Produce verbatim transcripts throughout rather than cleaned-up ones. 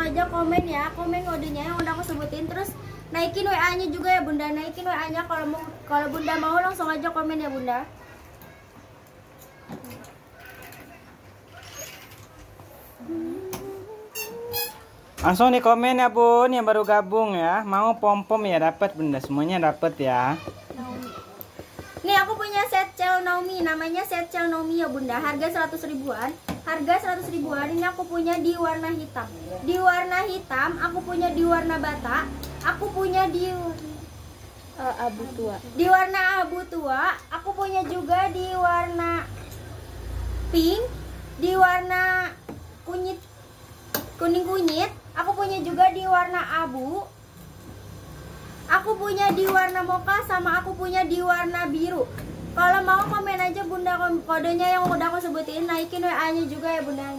aja komen ya, komen kodenya yang udah aku sebutin. Terus naikin W A-nya juga ya bunda, naikin W A-nya kalau mau, kalau bunda mau langsung aja komen ya bunda. Langsung di komen ya bun yang baru gabung ya. Mau pom-pom ya dapat bunda, semuanya dapat ya. Nih aku punya set cel Naomi, namanya set cel Naomi ya bunda, harga seratus ribuan. Harga seratus ribuan, ini aku punya di warna hitam. Di warna hitam, aku punya di warna bata. Aku punya di uh, abu tua. Di warna abu tua, aku punya juga di warna pink, di warna kunyit kuning-kunyit. Aku punya juga di warna abu. Aku punya di warna mocha sama aku punya di warna biru. Kalau mau komen aja bunda, kodenya yang udah aku sebutin, naikin W A-nya juga ya bunda.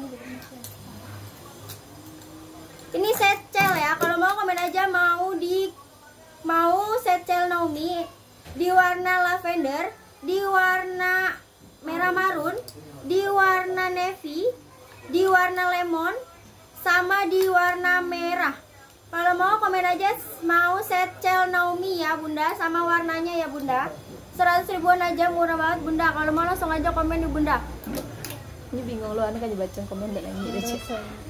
Ini set cel ya. Kalau mau komen aja mau di mau set cel Naomi di warna lavender, di warna merah marun, di warna navy, di warna lemon, sama di warna merah. Kalau mau komen aja mau set cel Naomi ya bunda, sama warnanya ya bunda. Seratus ribuan aja, murah banget bunda. Kalau mau langsung aja komen di bunda. Ini bingung lo, aneh kan baca komen dan ini aja.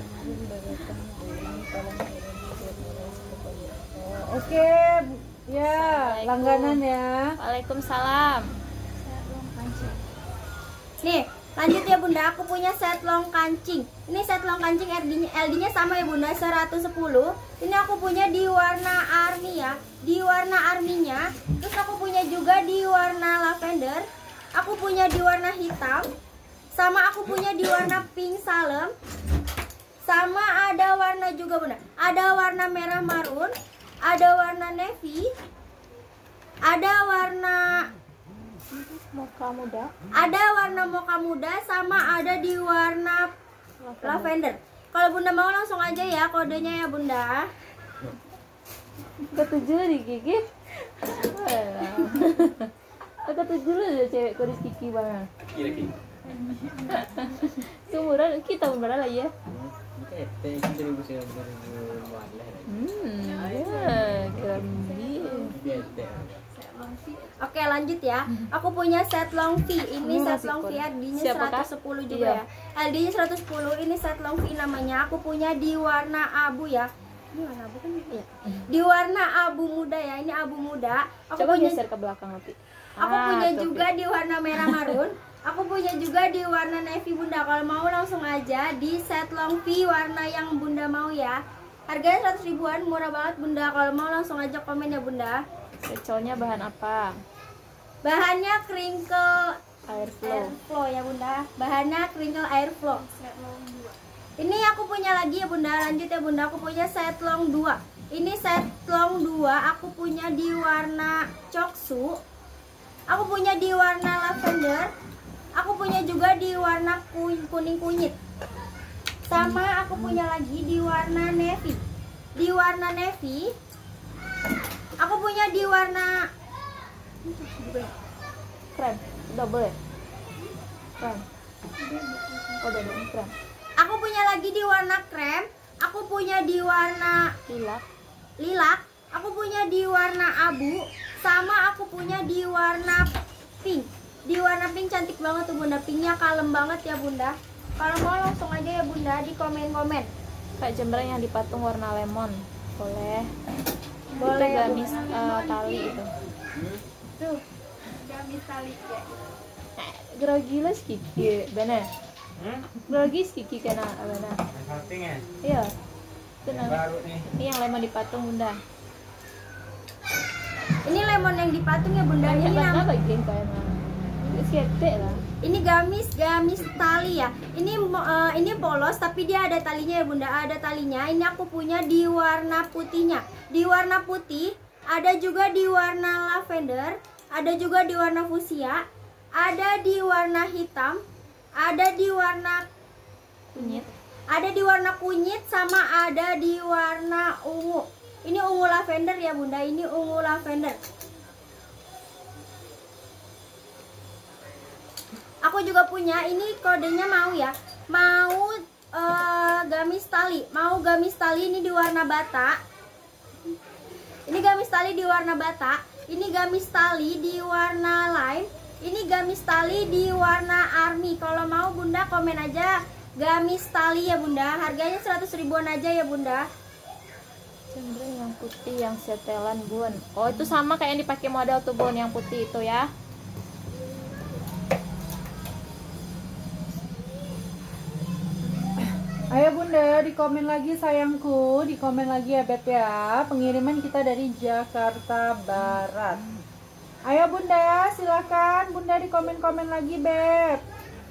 Oke ya, langganan ya. Waalaikumsalam. Nih lanjut ya bunda, aku punya set long kancing. Ini set long kancing L D-nya L D-nya sama ya bunda, seratus sepuluh. Ini aku punya di warna army ya, di warna arminya. Terus aku punya juga di warna lavender. Aku punya di warna hitam. Sama aku punya di warna pink salem. Sama ada warna juga bunda, ada warna merah marun, ada warna navy, ada warna Mocha muda. Ada warna mocha muda, sama ada di warna lavender. Kalau bunda mau langsung aja ya kodenya ya bunda. Ketujuh di gigi. Ketujuh lu ada cewek kuris kiki banget. Kira-kira. Seumuran kita umuran lah ya. Hmm, ya, keren. Oke lanjut ya. Aku punya set long V. Ini set long V L D-nya Siapakah? seratus sepuluh juga ya. L D-nya seratus sepuluh. Ini set long V namanya. Aku punya di warna abu ya. Ini warna abu kan ya? Di warna abu muda ya. Ini abu muda. Aku Coba punya geser ke belakang nanti. Aku Ah, punya tuh, juga oke. di warna merah marun. Aku punya juga di warna navy bunda. Kalau mau langsung aja di set long V warna yang bunda mau ya. Harganya seratus ribuan, murah banget bunda. Kalau mau langsung aja komen ya bunda. Secolnya bahan apa? Bahannya crinkle Airflow. airflow ya bunda. Bahannya crinkle airflow. Ini aku punya lagi ya bunda. Lanjut ya bunda. Aku punya set long dua. Ini set long dua. Aku punya di warna coksu. Aku punya di warna lavender. Aku punya juga di warna kuning kunyit. Sama aku punya lagi di warna navy. Di warna navy. Aku punya di warna Krem. Double ya? Krem. Oh, double krem. Aku punya lagi di warna krem. Aku punya di warna Lilac. lilac. Aku punya di warna abu. Sama aku punya di warna pink. Di warna pink cantik banget tuh bunda. Pinknya kalem banget ya bunda. Kalau mau langsung aja ya bunda di komen-komen. Kayak jembrang yang dipatung warna lemon. Boleh. Boleh Itu ya, gamis Bunda. uh, tali itu. Tuh. Gamis tali ya. Grogi lah kiki, bener. Grogi kiki kena bener. Iya. Itu nah. Baru nih. Ini yang lemon dipatung bunda. Ini lemon yang dipatung ya bunda. Banyak Ini banget nam- bagian kayaknya. Ini skete lah. Ini gamis gamis tali ya. Ini uh, ini polos tapi dia ada talinya ya bunda. Ada talinya. Ini aku punya di warna putihnya. Di warna putih. Ada juga di warna lavender. Ada juga di warna fuchsia. Ada di warna hitam. Ada di warna Kunyit. Ada di warna kunyit sama ada di warna ungu. Ini ungu lavender ya bunda. Ini ungu lavender. Aku juga punya. Ini kodenya mau ya. Mau uh, gamis tali. Mau gamis tali ini di warna bata. Ini gamis tali di warna bata. Ini gamis tali di warna lime. Ini gamis tali di warna army. Kalau mau Bunda komen aja gamis tali ya Bunda. Harganya seratus ribuan aja ya Bunda. Cenderung yang putih yang setelan Bun. Oh itu sama kayak yang dipakai model tuh Bun, yang putih itu ya. Ayo Bunda, di komen lagi sayangku, di komen lagi ya Beb ya. Pengiriman kita dari Jakarta Barat. Ayo Bunda, silakan Bunda di komen-komen lagi Beb.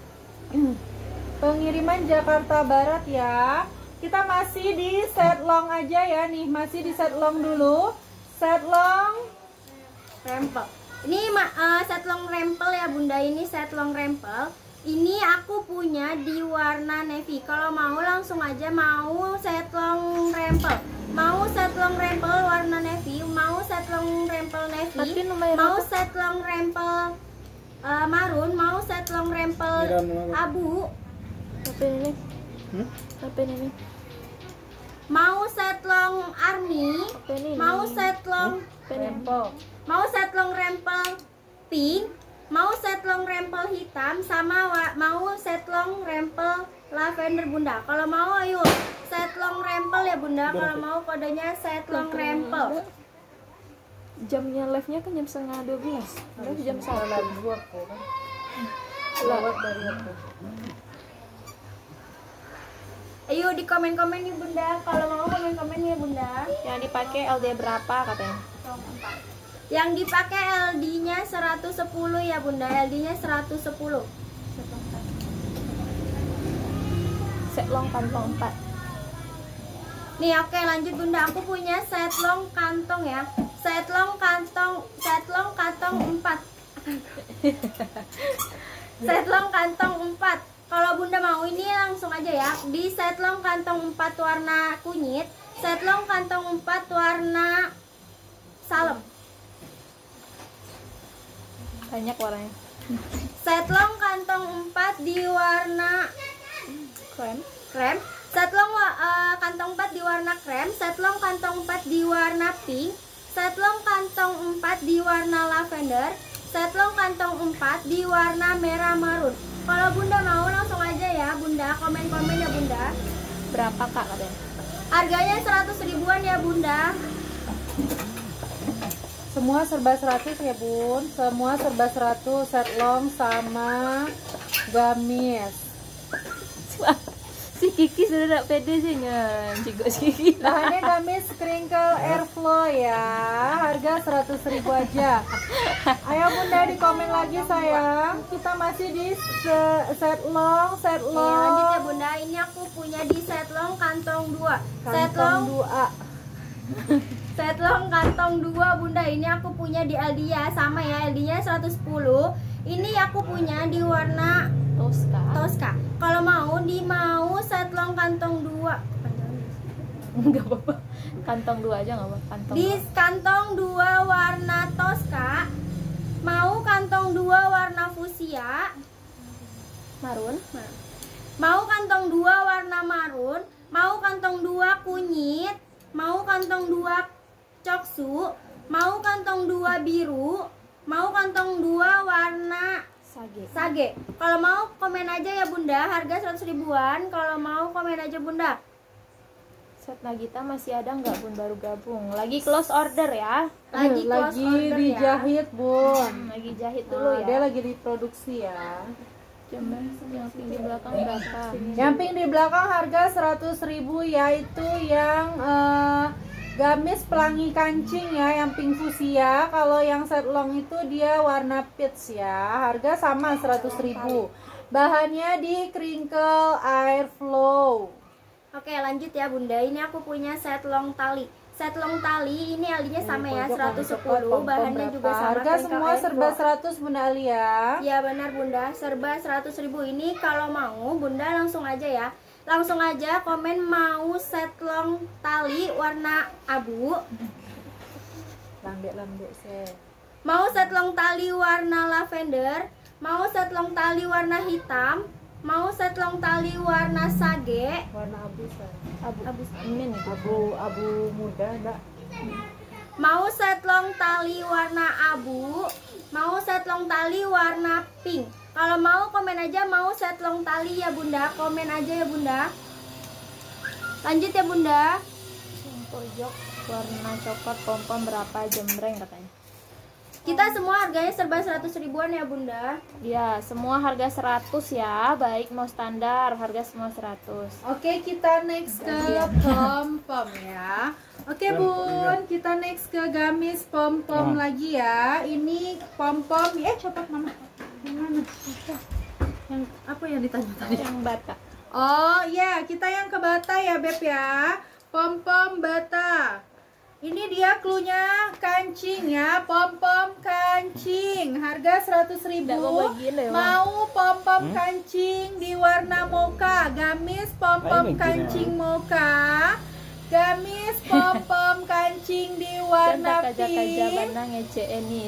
Pengiriman Jakarta Barat ya. Kita masih di set long aja ya nih, masih di set long dulu. Set long Rempel. Ini uh, set long rempel ya Bunda. Ini set long rempel. Ini aku punya di warna navy. Kalau mau langsung aja mau set long rempel. Mau set long rempel warna navy, mau set long rempel navy, mau set long rempel uh, marun, mau set long rempel abu. Apa ini? Hmm? Apa ini? Mau set long army, Apa ini? mau set long rempel. mau set long rempel pink, mau set long rempel hitam, sama wa- mau set long rempel lavender Bunda. Kalau mau ayo set long rempel ya Bunda. Kalau mau kodenya set long rempel. Jamnya live-nya kan jam setengah dua belas. Live jam satu. Lewat lewat dari aku. Ayo di komen-komen nih Bunda. Kalau mau komen-komen ya Bunda. Yang dipakai L D berapa katanya? Yang dipakai L D-nya seratus sepuluh ya Bunda. L D-nya seratus sepuluh. Set long kantong empat. Nih oke lanjut Bunda. Aku punya set long kantong ya. Set long kantong, set long kantong empat. Set long kantong empat. Kalau Bunda mau ini langsung aja ya. Di set long kantong empat warna kunyit, set long kantong empat warna salem. Banyak warnanya. Set long kantong empat di warna Krem. krem. Set long uh, kantong empat di warna krem. Set long kantong empat di warna pink. Set long kantong empat di warna lavender. Set long kantong empat di warna merah marun. Kalau Bunda mau langsung aja ya Bunda, komen-komen ya Bunda. Berapa Kak katanya? Harganya seratus ribuan ya Bunda. Semua serba seratus ya Bun. Semua serba seratus, set long sama gamis. Si Kiki sudah tidak pede sih ngan. Juga si Kiki. Bahannya gamis crinkle airflow ya. Harga seratus ribu aja. Ayo Bunda di komen lagi sayang. Kita masih di se- set long, set Nih, lanjut ya long. Bunda. Ini aku punya di set long kantong dua. Set long Kantong dua. set long kantong dua Bunda. Ini aku punya di L D ya, sama ya. L D-nya seratus sepuluh. Ini aku punya di warna Tosca. Tosca. Kalau mau di mau set long kantong dua. Enggak apa-apa. Kantong dua aja enggak apa. Kantong. Di dua. kantong dua warna Tosca. Mau kantong dua warna fuchsia. Marun. Mau kantong dua warna marun. Mau kantong dua kunyit. Mau kantong dua coksu. Mau kantong dua biru. Mau kantong dua warna Sage. sage. Kalau mau komen aja ya Bunda. Harga seratus ribuan. Kalau mau komen aja Bunda. Set Nagita masih ada nggak Bun, baru gabung? Lagi close order ya. Lagi close lagi order ya. dijahit Bun. Hmm, lagi jahit dulu Nah, ya. dia lagi diproduksi ya. Coba yang di belakang berapa? Nyamping di belakang harga seratus ribu, yaitu yang eh, gamis pelangi kancing ya, yang pink fuchsia. Kalau yang set long itu dia warna peach ya. Harga sama seratus ribu. Bahannya di crinkle airflow. Oke lanjut ya Bunda. Ini aku punya set long tali. Set long tali ini L D-nya sama ya, seratus sepuluh. Bahannya juga sama. Harga crinkle semua serba airflow. seratus Bunda Alia. Ya benar Bunda, serba seratus ribu. Ini kalau mau Bunda langsung aja ya. Langsung aja komen mau set long tali warna abu. Lambek-lambek sih. Mau set long tali warna lavender. Mau set long tali warna hitam. mau set long tali warna sage. Warna abu saya. Abu, Abu. ini nih. Abu abu muda enggak? Mau set long tali warna abu, mau set long tali warna pink. Kalau mau komen aja mau set long tali ya Bunda, komen aja ya Bunda. Lanjut ya Bunda. Yang pojok warna coklat pom-pom berapa jembreng katanya. Kita semua harganya serba seratus ribuan ya Bunda. Ya, semua harga seratus ya, baik mau standar, harga semua seratus. Oke, kita next ke pom-pom ya. Oke Bun, kita next ke gamis pom-pom Nah. lagi ya. Ini pom-pom, ya cepat Mama. Yang mana? Yang apa yang ditanya tadi? Yang bata. Oh ya, kita yang ke bata ya Beb ya. Pom-pom bata. Ini dia cluenya kancing ya, pom-pom kancing. Harga seratus ribu. Nggak mau bagiin deh, Bang. Mau pom-pom Hmm? kancing di warna mocha. Gamis pom-pom Baik, bagiin kancing mocha. Gamis pom-pom kancing di warna Kaja kaja pink. banang ngece ini.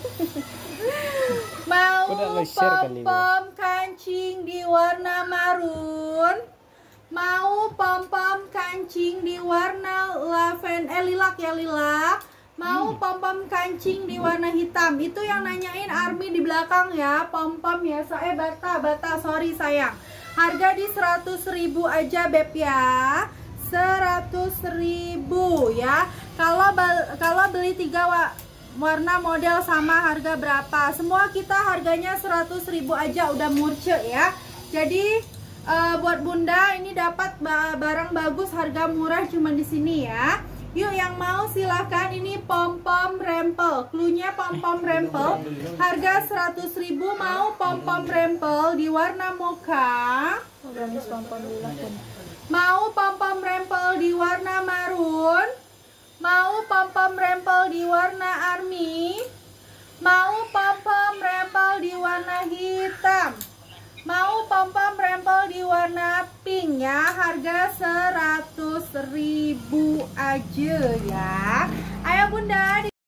Mau Udah lo share kali, pom-pom kancing di warna marun. Mau pom-pom kancing di warna lavender, eh lilak ya lilak. Mau pom-pom kancing di warna hitam. Itu yang nanyain Army di belakang ya. Pom-pom ya, saya bata, bata, sorry sayang. Harga di seratus ribu aja Beb ya. seratus ribu ya. Kalau bal- kalau beli tiga wa- warna model sama harga berapa? Semua kita harganya seratus ribu aja udah murce ya. Jadi eh, buat Bunda ini dapat ba- barang bagus harga murah cuma di sini ya. Yuk yang mau silahkan, ini pom-pom rempel. Cluenya pom-pom rempel. Harga seratus ribu. Mau pom-pom rempel di warna mocha. Gamis pom-pom lilak pun. Mau pom-pom rempel di warna marun. Mau pom-pom rempel di warna army. Mau pom-pom rempel di warna hitam. Mau pom-pom rempel di warna pink ya. Harga seratus ribu aja ya. Ayo Bunda.